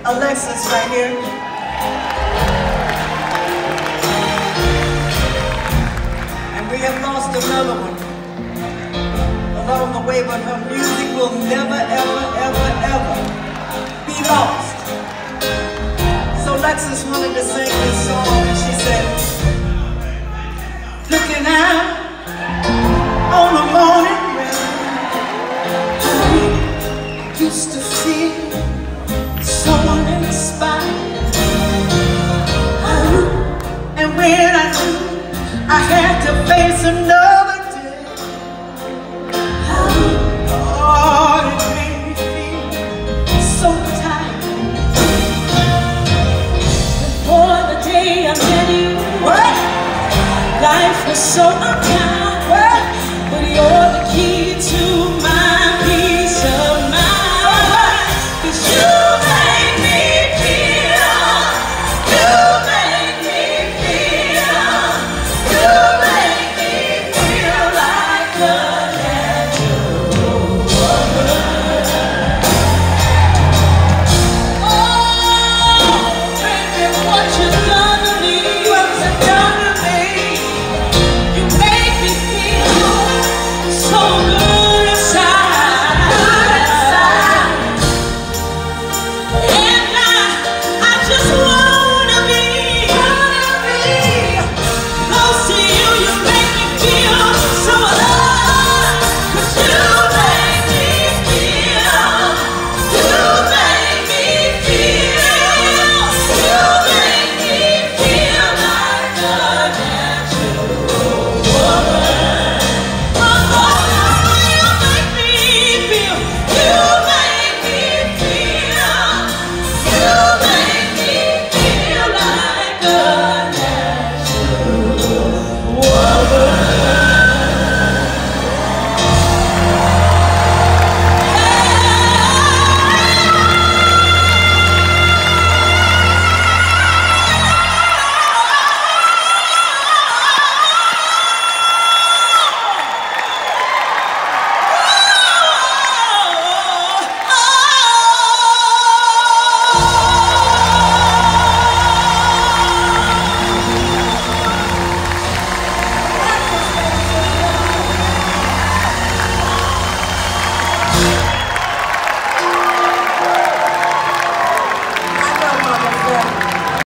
Alexis right here. And we have lost another one along the way, but her music will never, ever, ever, ever be lost. So Alexis wanted to sing this song, and she said, looking out on the morning rain, I used to feel so uninspired, and when I knew I had to face another day, oh, it made me feel so tired. Before the day I met you, what? Life was so unkind.